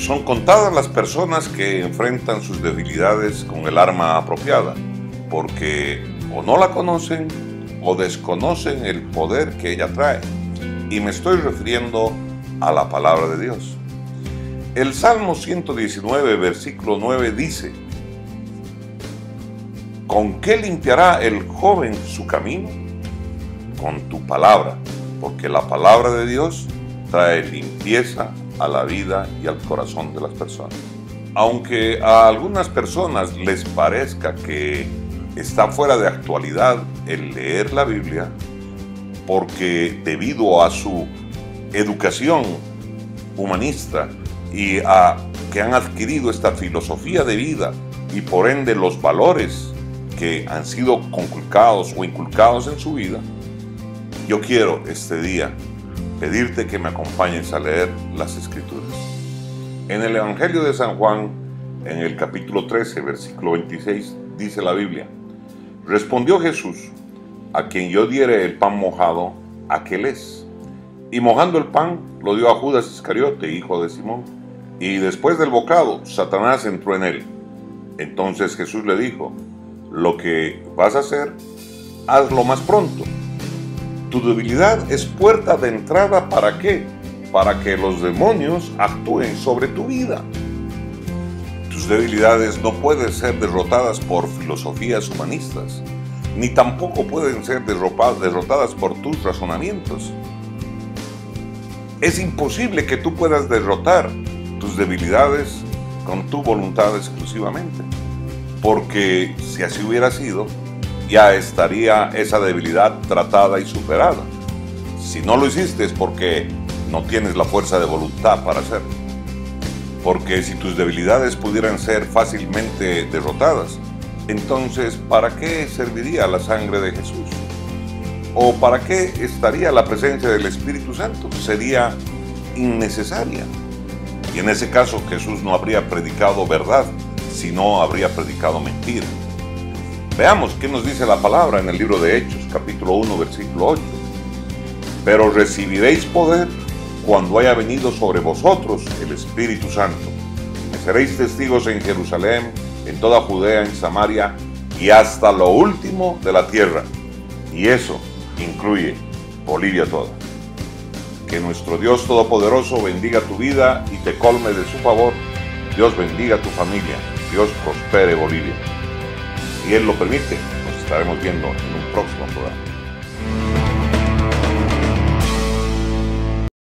Son contadas las personas que enfrentan sus debilidades con el arma apropiada, porque o no la conocen o desconocen el poder que ella trae. Y me estoy refiriendo a la palabra de Dios. El Salmo 119, versículo 9 dice: ¿con qué limpiará el joven su camino? Con tu palabra, porque la palabra de Dios trae limpieza a la vida y al corazón de las personas. Aunque a algunas personas les parezca que está fuera de actualidad el leer la Biblia, porque debido a su educación humanista y a que han adquirido esta filosofía de vida y por ende los valores que han sido conculcados o inculcados en su vida, yo quiero este día pedirte que me acompañes a leer las Escrituras. En el Evangelio de San Juan, en el capítulo 13, versículo 26, dice la Biblia: respondió Jesús: a quien yo diere el pan mojado, aquel es. Y mojando el pan, lo dio a Judas Iscariote, hijo de Simón. Y después del bocado, Satanás entró en él. Entonces Jesús le dijo: lo que vas a hacer, hazlo más pronto. Tu debilidad es puerta de entrada, ¿para qué? Para que los demonios actúen sobre tu vida. Tus debilidades no pueden ser derrotadas por filosofías humanistas, ni tampoco pueden ser derrotadas por tus razonamientos. Es imposible que tú puedas derrotar tus debilidades con tu voluntad exclusivamente, porque si así hubiera sido, ya estaría esa debilidad tratada y superada. Si no lo hiciste es porque no tienes la fuerza de voluntad para hacerlo. Porque si tus debilidades pudieran ser fácilmente derrotadas, entonces ¿para qué serviría la sangre de Jesús? ¿O para qué estaría la presencia del Espíritu Santo? Sería innecesaria. Y en ese caso Jesús no habría predicado verdad, sino habría predicado mentira. Veamos qué nos dice la palabra en el libro de Hechos, capítulo 1, versículo 8. Pero recibiréis poder cuando haya venido sobre vosotros el Espíritu Santo. Me seréis testigos en Jerusalén, en toda Judea, en Samaria y hasta lo último de la tierra. Y eso incluye Bolivia toda. Que nuestro Dios Todopoderoso bendiga tu vida y te colme de su favor. Dios bendiga a tu familia. Dios prospere Bolivia. Si Él lo permite, nos estaremos viendo en un próximo programa.